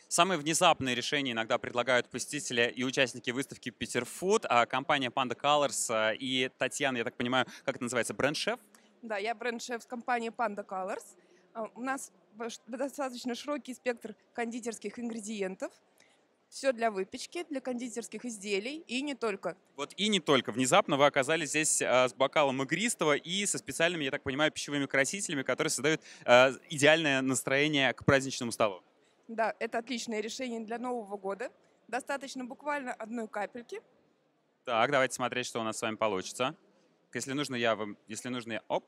Самые внезапные решения иногда предлагают посетители и участники выставки Peterfood, а компания Panda Colors и Татьяна, я так понимаю, как это называется, бренд-шеф? Да, я бренд-шеф с компании Panda Colors. У нас достаточно широкий спектр кондитерских ингредиентов. Все для выпечки, для кондитерских изделий и не только. Вот и не только. Внезапно вы оказались здесь с бокалом игристого и со специальными, я так понимаю, пищевыми красителями, которые создают идеальное настроение к праздничному столу. Да, это отличное решение для Нового года. Достаточно буквально одной капельки. Так, давайте смотреть, что у нас с вами получится. Если нужно, если нужно, оп.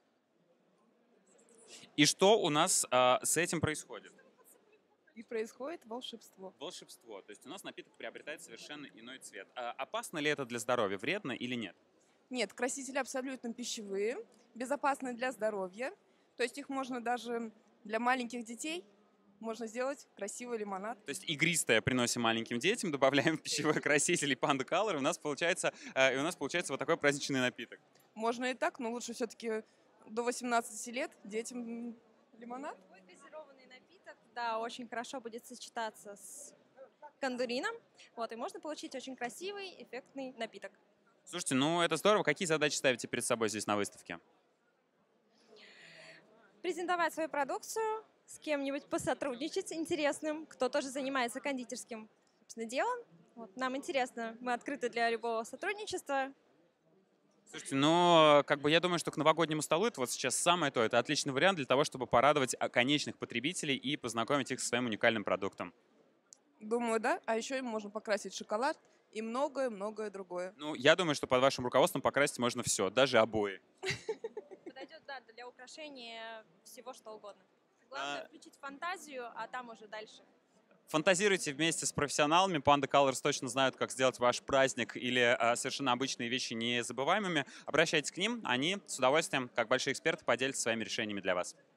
И что у нас с этим происходит? И происходит волшебство. Волшебство. То есть у нас напиток приобретает совершенно иной цвет. Опасно ли это для здоровья? Вредно или нет? Нет, красители абсолютно пищевые, безопасны для здоровья. То есть их можно даже для маленьких детей можно сделать красивый лимонад. То есть игристое приносим маленьким детям, добавляем в пищевой краситель и Panda Color, и у нас получается вот такой праздничный напиток. Можно и так, но лучше все-таки до 18 лет детям лимонад. Такой газированный напиток, да, очень хорошо будет сочетаться с кондурином. Вот, и можно получить очень красивый, эффектный напиток. Слушайте, ну это здорово. Какие задачи ставите перед собой здесь на выставке? Презентовать свою продукцию, с кем-нибудь посотрудничать интересным, кто тоже занимается кондитерским, собственно, делом. Вот, нам интересно, мы открыты для любого сотрудничества. Слушайте, ну, я думаю, что к новогоднему столу это вот сейчас самое то. Это отличный вариант для того, чтобы порадовать конечных потребителей и познакомить их со своим уникальным продуктом. Думаю, да. А еще им можно покрасить шоколад и многое-многое другое. Ну, я думаю, что под вашим руководством покрасить можно все, даже обои. Подойдет, да, для украшения всего, что угодно. Главное включить фантазию, а там уже дальше. Фантазируйте вместе с профессионалами. Panda Colors точно знают, как сделать ваш праздник или совершенно обычные вещи незабываемыми. Обращайтесь к ним, они с удовольствием, как большие эксперты, поделятся своими решениями для вас.